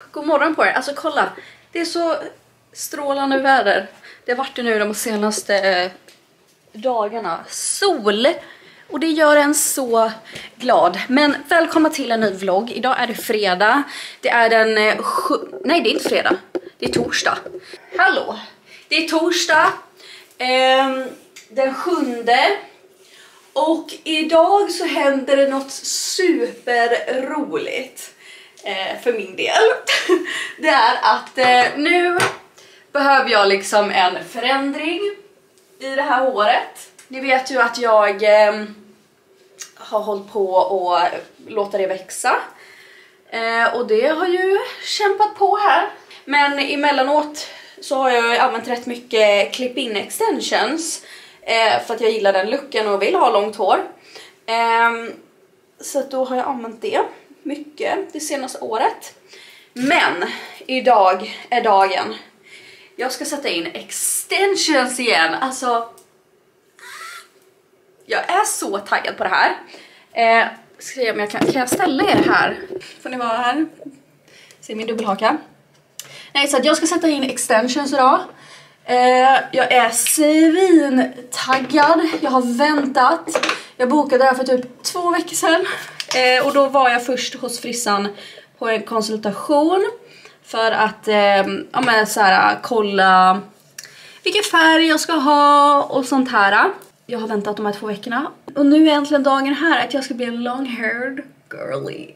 god morgon på er. Alltså kolla, det är så strålande väder. Det har varit det nu de senaste dagarna. Sol. Och det gör en så glad. Men välkomna till en ny vlogg. Idag är det fredag. Det är den nej, det är inte fredag. Det är torsdag. Hallå. Det är torsdag. Den 7:e. Och idag så händer det något superroligt. För min del. Det är att nu behöver jag liksom en förändring i det här håret. Ni vet ju att jag har hållit på och låta det växa. Och det har ju kämpat på här. Men emellanåt så har jag använt rätt mycket clip-in extensions. För att jag gillar den looken och vill ha långt hår. Så då har jag använt det mycket det senaste året. Men idag är dagen. Jag ska sätta in extensions igen. Alltså, jag är så taggad på det här. Ska jag, men kan jag ställa er här? Får ni vara här? Se min dubbelhaka. Nej, så att jag ska sätta in extensions idag. Jag är svintaggad. Jag har väntat. Jag bokade det här för typ 2 veckor sedan. Och då var jag först hos frissan på en konsultation. För att ja, men så här, kolla vilken färg jag ska ha och sånt här. Jag har väntat de här 2 veckorna. Och nu är äntligen dagen här att jag ska bli en long-haired girly.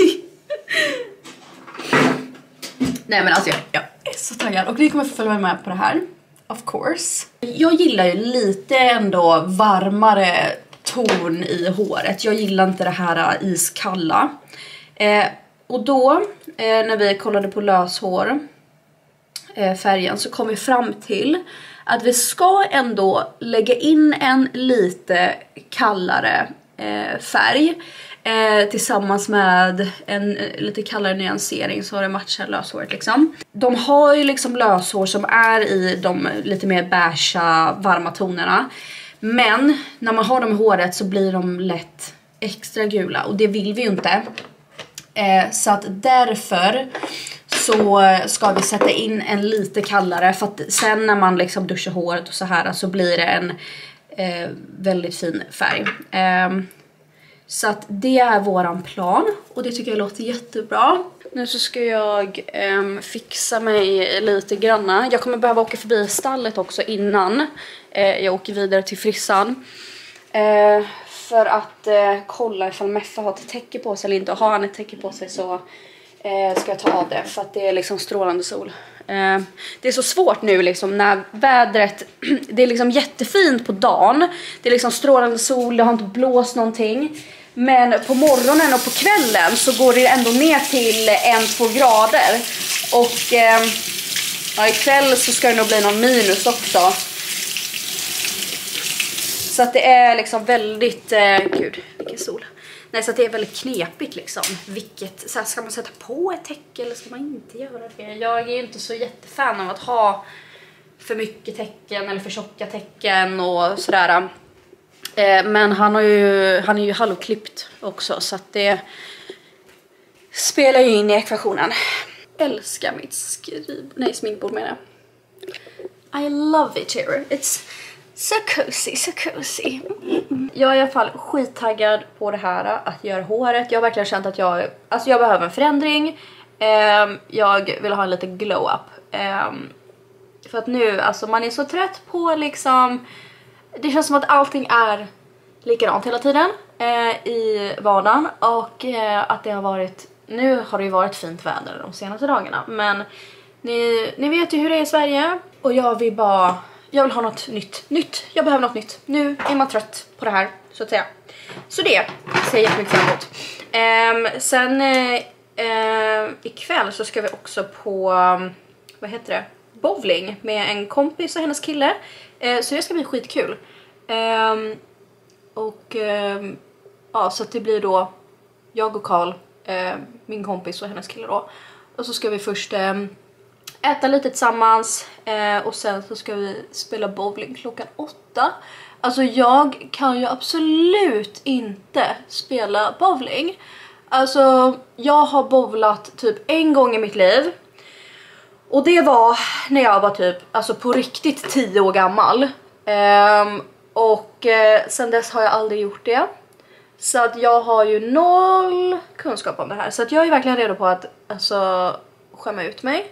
Nej men alltså jag är så taggad. Och ni kommer få följa med på det här. Of course. Jag gillar ju lite ändå varmare ton i håret. Jag gillar inte det här iskalla. Och då när vi kollade på löshår färgen så kom vi fram till att vi ska ändå lägga in en lite kallare färg tillsammans med en lite kallare nyansering så det matchar löshåret liksom. De har ju liksom löshår som är i de lite mer beigea varma tonerna. Men när man har dem i håret så blir de lätt extra gula och det vill vi ju inte. Så att därför så ska vi sätta in en lite kallare för att sen när man liksom duschar håret och så här så blir det en väldigt fin färg. Så att det är våran plan och det tycker jag låter jättebra. Nu så ska jag fixa mig lite granna. Jag kommer behöva åka förbi stallet också innan jag åker vidare till frissan. För att kolla ifall Meffa har ett täcke på sig eller inte. Och har han ett täcke på sig så ska jag ta av det för att det är liksom strålande sol. Det är så svårt nu liksom när vädret, det är liksom jättefint på dagen. Det är liksom strålande sol, det har inte blåst någonting. Men på morgonen och på kvällen så går det ändå ner till 1-2 grader. Och ja, ikväll så ska det nog bli någon minus också. Så att det är liksom väldigt, gud vilken sol. Nej, så att det är väldigt knepigt liksom. Vilket, så här, ska man sätta på ett täcke eller ska man inte göra det? Jag är ju inte så jättefan av att ha för mycket täcken eller för tjocka täcken och sådär. Men han är ju halvklippt också så att det spelar ju in i ekvationen. Älskar mitt sminkbord med det. I love it here. It's so cozy, so cozy. Jag är i alla fall skittaggad på det här att göra håret. Jag har verkligen känt att jag behöver en förändring. Jag vill ha en liten glow up. För att nu, alltså man är så trött på liksom. Det känns som att allting är likadant hela tiden i vardagen. Och att det har varit, nu har det ju varit fint väder de senaste dagarna. Men ni vet ju hur det är i Sverige. Och jag vill ha något nytt. Jag behöver något nytt. Nu är man trött på det här, så att säga. Så det ser jag jättemycket fram emot. Sen ikväll så ska vi också på, vad heter det? Bowling med en kompis och hennes kille. Så det ska bli skitkul. Ja, så att det blir då jag och Karl, min kompis och hennes kille då. Och så ska vi först äta lite tillsammans och sen så ska vi spela bowling klockan 8. Alltså jag kan ju absolut inte spela bowling. Alltså jag har bowlat typ en gång i mitt liv. Och det var när jag var typ, alltså på riktigt 10 år gammal. Sen dess har jag aldrig gjort det. Så att jag har ju noll kunskap om det här. Så att jag är verkligen redo på att alltså skämma ut mig.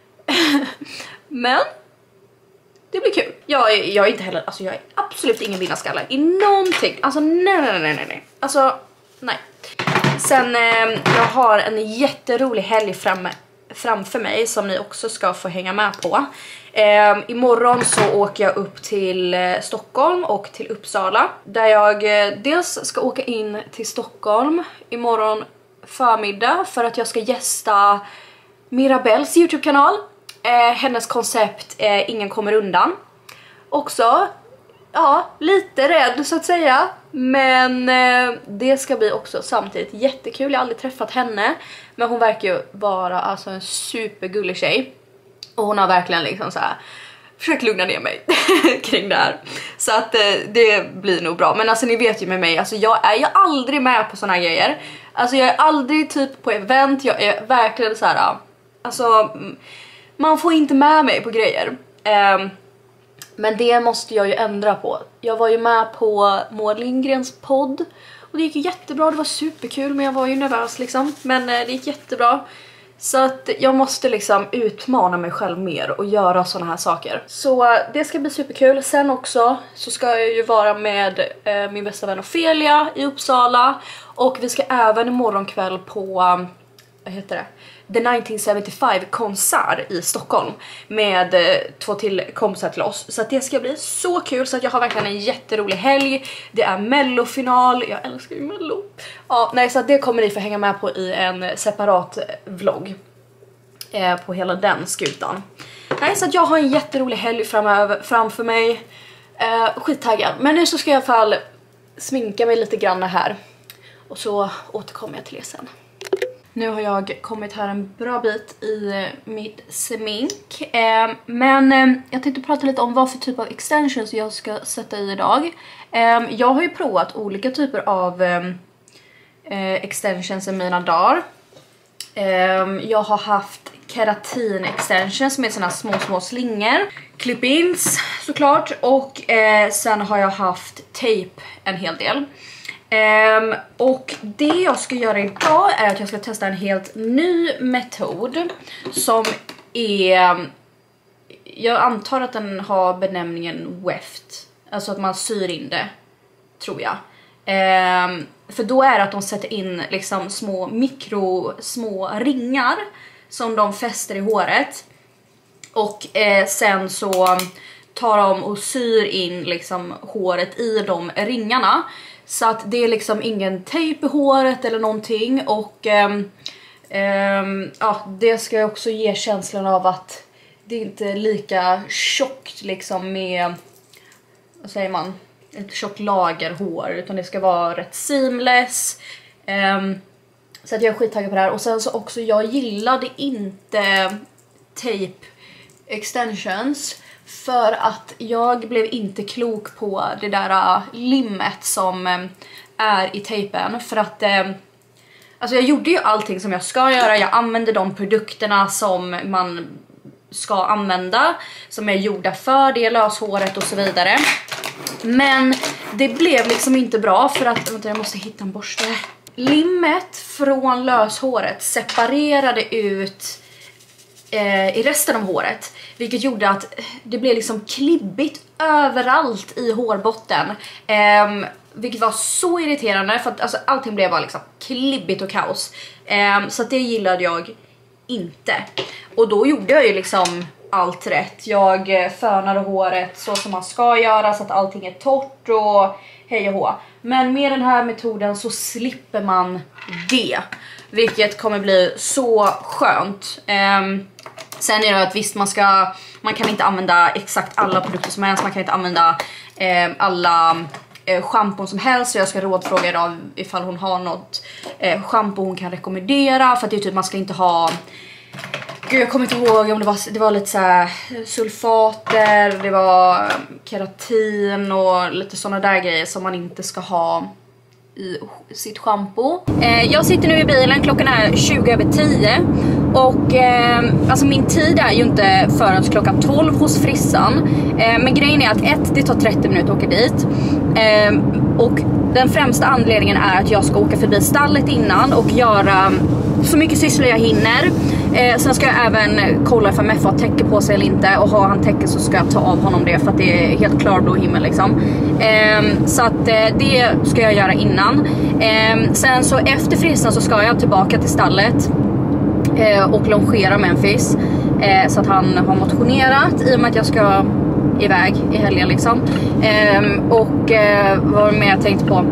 Men det blir kul. Jag är inte heller, alltså jag är absolut ingen vinnarskalle i någonting. Alltså nej. Alltså nej. Sen jag har en jätterolig helg framför mig som ni också ska få hänga med på. Imorgon så åker jag upp till Stockholm och till Uppsala. Där jag dels ska åka in till Stockholm imorgon förmiddag för att jag ska gästa Mirabelles YouTube-kanal. Hennes koncept Ingen kommer undan. Också, ja, lite rädd så att säga. Men det ska bli också samtidigt jättekul. Jag har aldrig träffat henne. Men hon verkar ju vara alltså en supergullig tjej. Och hon har verkligen liksom så här försökt lugna ner mig kring det här. Så att det blir nog bra. Men alltså ni vet ju med mig, alltså jag är ju aldrig med på såna här grejer. Alltså jag är aldrig typ på event. Jag är verkligen så här, alltså man får inte med mig på grejer. Men det måste jag ju ändra på. Jag var ju med på Maud Lindgrens podd. Och det gick ju jättebra, det var superkul. Men jag var ju nervös liksom. Men det gick jättebra. Så att jag måste liksom utmana mig själv mer och göra såna här saker. Så det ska bli superkul. Sen också så ska jag ju vara med min bästa vän Ophelia i Uppsala. Och vi ska även imorgon kväll på, vad heter det? The 1975 konsert i Stockholm med 2 till kompisar till oss. Så att det ska bli så kul, så att jag har verkligen en jätterolig helg. Det är mellofinal, jag älskar ju mello. Ja, nej, så att det kommer ni få hänga med på i en separat vlogg på hela den skutan. Nej, så att jag har en jätterolig helg framför mig. Skittaggad. Men nu så ska jag i alla fall sminka mig lite grann här. Och så återkommer jag till er sen. Nu har jag kommit här en bra bit i mitt smink. Men jag tänkte prata lite om vad för typ av extensions jag ska sätta i idag. Jag har ju provat olika typer av extensions i mina dagar. Jag har haft keratin extensions med såna små slingor. Clip-ins såklart. Och sen har jag haft tape en hel del. Och det jag ska göra idag är att jag ska testa en helt ny metod som är, jag antar att den har benämningen weft, alltså att man syr in det, tror jag. För då är det att de sätter in liksom små ringar som de fäster i håret. Och sen så tar de och syr in liksom håret i de ringarna. Så att det är liksom ingen tejp i håret eller någonting. Och ja, det ska också ge känslan av att det inte är lika tjockt liksom med, vad säger man, ett tjockt lager hår. Utan det ska vara rätt seamless. Så att jag är skittaggad på det här. Och sen så också, jag gillade inte tape extensions. För att jag blev inte klok på det där limmet som är i tejpen. För att alltså jag gjorde ju allting som jag ska göra. Jag använde de produkterna som man ska använda, som är gjorda för det löshåret och så vidare. Men det blev liksom inte bra för att, vänta, jag måste hitta en borste. Limmet från löshåret separerade ut i resten av håret, vilket gjorde att det blev liksom klibbigt överallt i hårbotten, vilket var så irriterande för att alltså, allting blev bara liksom klibbigt och kaos. Så att det gillade jag inte. Och då gjorde jag ju liksom allt rätt. Jag fönade håret så som man ska göra, så att allting är torrt och hej och hå. Men med den här metoden så slipper man det, vilket kommer bli så skönt. Sen är det att visst, man kan inte använda exakt alla produkter som helst. Man kan inte använda alla schampon som helst. Så jag ska rådfråga idag ifall hon har något shampoo hon kan rekommendera. För att det är typ, man ska inte ha, gud, jag kommer inte ihåg om det var lite så här sulfater, det var keratin och lite såna där grejer som man inte ska ha i sitt shampoo. Jag sitter nu i bilen, klockan är 20:10 och alltså min tid är ju inte förrän klockan 12 hos frissan. Men grejen är att det tar 30 minuter att åka dit. Och den främsta anledningen är att jag ska åka förbi stallet innan och göra så mycket sysslor jag hinner. Sen ska jag även kolla ifall Meffa har täcke på sig eller inte. Och har han täcke så ska jag ta av honom det, för att det är helt klarblå himmel liksom. Så att det ska jag göra innan. Sen så efter frissan så ska jag tillbaka till stallet och longera Memphis. Så att han har motionerat i och med att jag ska iväg i helgen liksom. Och vad var det mer jag tänkte på?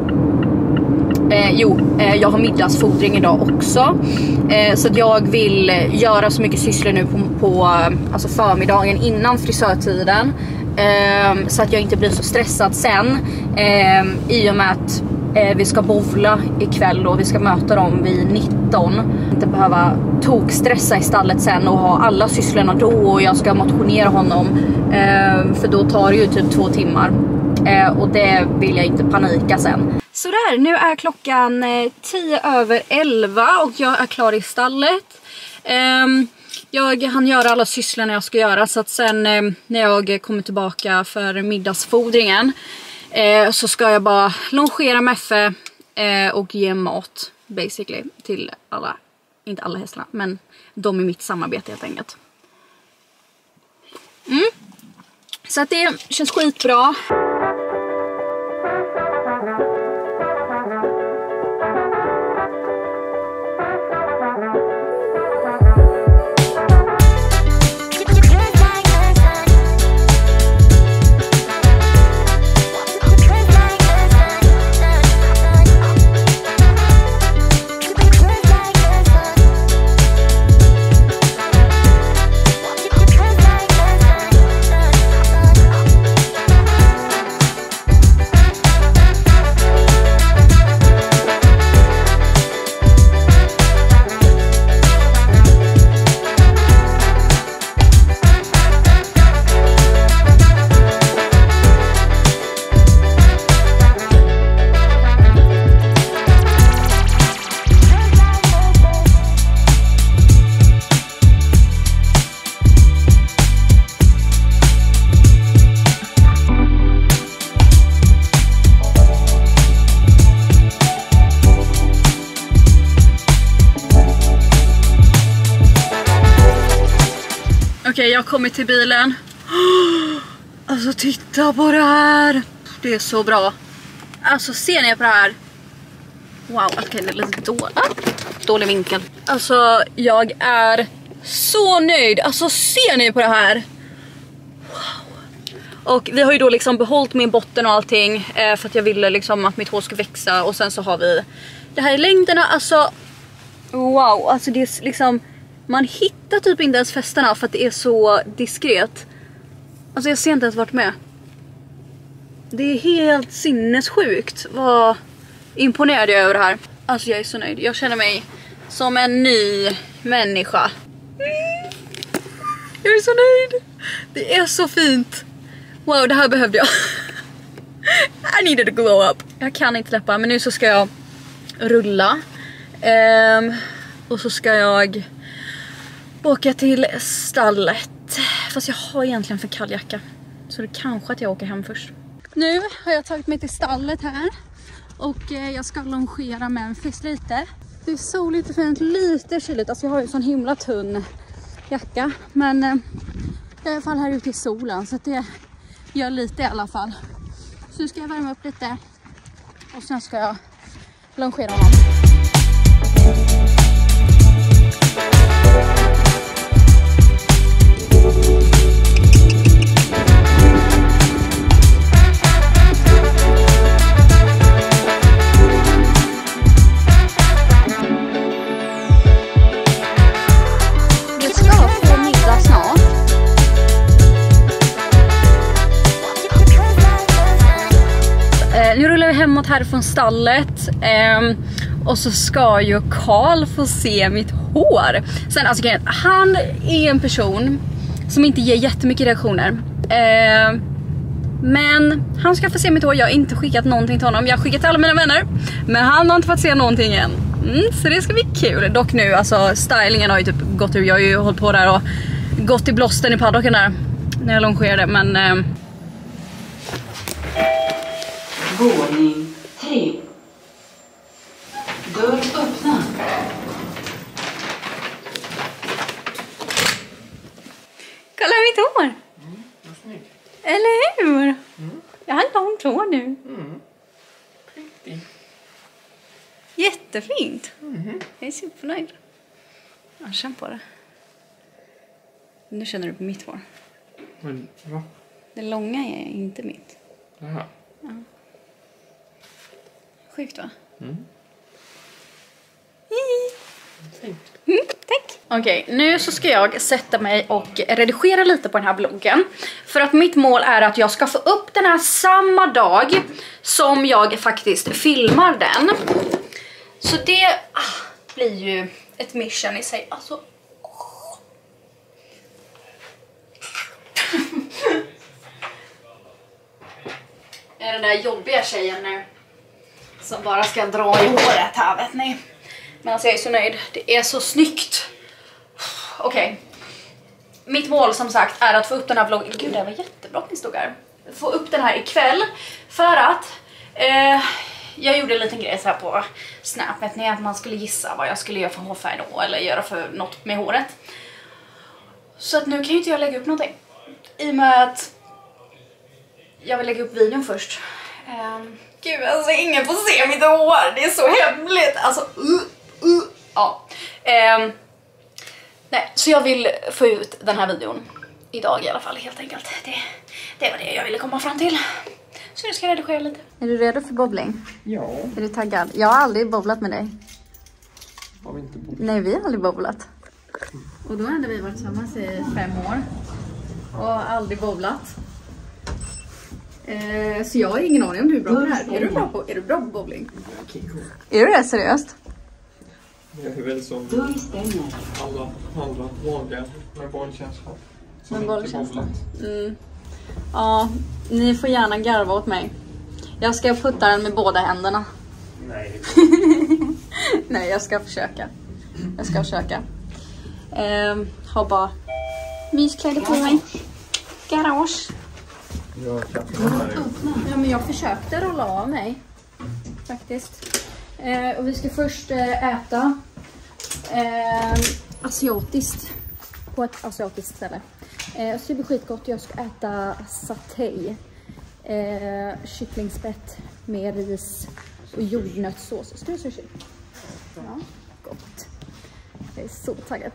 Jag har middagsfodring idag också. Så att jag vill göra så mycket sysslor nu på alltså förmiddagen innan frisörtiden. Så att jag inte blir så stressad sen. I och med att vi ska bowla ikväll och vi ska möta dem vid 19. Inte behöva tokstressa i stallet sen och ha alla sysslorna då, och jag ska motionera honom. För då tar det ju typ 2 timmar. Och det vill jag inte panika sen. Så där, nu är klockan 10:10 och jag är klar i stallet. Jag hann göra alla sysslorna jag ska göra, så att sen när jag kommer tillbaka för middagsfodringen så ska jag bara longera Meffe och ge mat basically till alla, inte alla hästarna, men de i mitt samarbete helt enkelt. Så att det känns skitbra. Okej, jag har kommit till bilen. Alltså titta på det här. Det är så bra. Alltså ser ni på det här? Wow, okej, det är lite dålig vinkel. Alltså jag är så nöjd. Alltså ser ni på det här? Wow. Och vi har ju då liksom behållit min botten och allting för att jag ville liksom att mitt hår ska växa. Och sen så har vi det här i längderna. Alltså wow, alltså det är liksom, man hittar typ inte ens fästena för att det är så diskret. Alltså jag ser inte ens varit med. Det är helt sinnessjukt. Vad imponerad jag är över det här. Alltså jag är så nöjd. Jag känner mig som en ny människa. Jag är så nöjd. Det är så fint. Wow, det här behövde jag. I needed to glow up. Jag kan inte släppa, men nu så ska jag rulla. Och så ska jag åka till stallet. Fast jag har egentligen för kall jacka. Så det kanske att jag åker hem först. Nu har jag tagit mig till stallet här. Och jag ska longera Memphis lite. Det är så lite fint, lite kyligt. Alltså jag har ju sån himla tunn jacka. Men jag är i alla fall här ute i solen. Så att det gör lite i alla fall. Så nu ska jag värma upp lite. Och sen ska jag longera honom. Nu rullar vi hemåt här från stallet och så ska ju Karl få se mitt hår. Sen alltså han är en person som inte ger jättemycket reaktioner. Men han ska få se mitt hår. Jag har inte skickat någonting till honom. Jag har skickat till alla mina vänner. Men han har inte fått se någonting än. Så det ska bli kul. Dock nu, alltså stylingen har ju typ gått ur. Jag har ju hållit på där och gått i blåsten i paddocken där. När jag longerade, men... Våning 3. Dörr öppna. Kolla mitt hår! Eller hur? Jag har långt hår nu. Jättefint. Jag är supernöjd. Jag känner på det. Nu känner du på mitt hår. Men, va? Det långa är inte mitt. Jaha. Ja. Sjukt va? Tack. Okej, nu så ska jag sätta mig och redigera lite på den här vloggen. För att mitt mål är att jag ska få upp den här samma dag som jag faktiskt filmar den. Så det blir ju ett mission i sig. Alltså... är den där jobbiga tjejen nu som bara ska dra i håret här, vet ni. Men alltså jag är så nöjd. Det är så snyggt. Okej. Mitt mål som sagt är att få upp den här vloggen. Gud, det var jättebra att ni stod här. Få upp den här ikväll. För att jag gjorde en liten grej så här på Snap, vet ni, att man skulle gissa vad jag skulle göra för hårfärg då. Eller göra för något med håret. Så att nu kan ju inte jag lägga upp någonting. I och med att jag vill lägga upp videon först. Gud, alltså ingen får se mitt hår. Det är så hemligt. Alltså, ja. Nej, så jag vill få ut den här videon idag i alla fall, helt enkelt. Det var det jag ville komma fram till. Så nu ska jag redigera lite. Är du redo för bobbling? Ja. Är du taggad? Jag har aldrig bobblat med dig. Har vi inte bobblat? Nej, vi har aldrig bobblat. Och då hade vi varit tillsammans i 5 år. Och aldrig bobblat. Så jag har ingen aning om du är bra på det här. Är du bra på bowling? Okej, cool. Är du det seriöst? Jag är väl som Dörr stänger. alla andra vågar med bollkänsla. Med bollkänsla. Ja, ni får gärna garva åt mig. Jag ska putta den med båda händerna. Nej. Nej, jag ska försöka. Ha bara myskläder på mig. Garage. Ja, men jag försökte rolla av mig. Faktiskt. Och vi ska först äta asiatiskt. På ett asiatiskt ställe. Så det blir skitgott. Jag ska äta satay. Kycklingspett med ris och jordnötssås. Ska du sushi? Ja, gott. Jag är så taggad.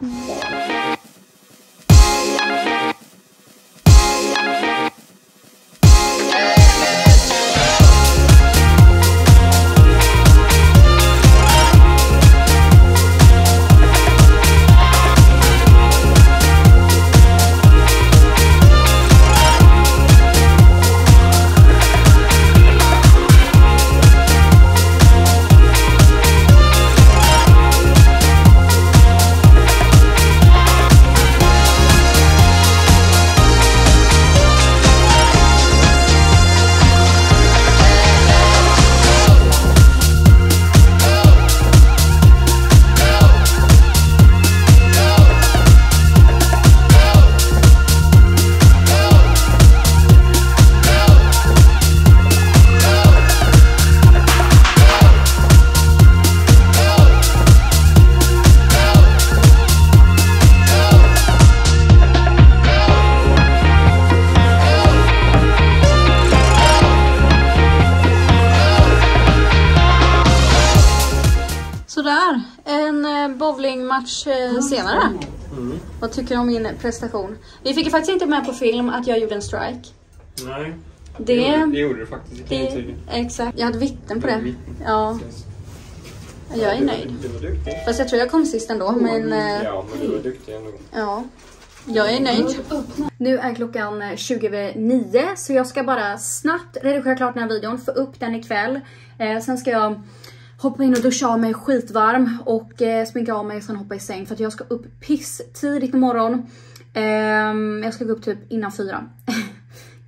Sådär, en bowlingmatch senare. Vad tycker du om min prestation? Vi fick ju faktiskt inte med på film att jag gjorde en strike. Nej, Det gjorde du faktiskt inte intyg. Exakt, jag hade vittnen på det. Vittnen. Ja, jag är nöjd. Du var duktig. Fast jag tror jag kom sist ändå, men Ja, men du var duktig ändå. ja, jag är nöjd. Nu är klockan 20:09, så jag ska bara snabbt redigera klart den här videon, få upp den ikväll. Sen ska jag hoppa in och duscha av mig skitvarm och sminka av mig och sen hoppa i säng. För att jag ska upp piss tidigt imorgon. Jag ska gå upp typ innan 4.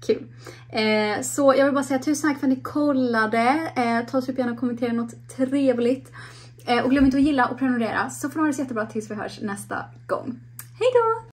Kul. Så jag vill bara säga tusen tack för att ni kollade. Ta så gärna och kommentera något trevligt. Och glöm inte att gilla och prenumerera. Så får ni ha det så jättebra tills vi hörs nästa gång. Hej då!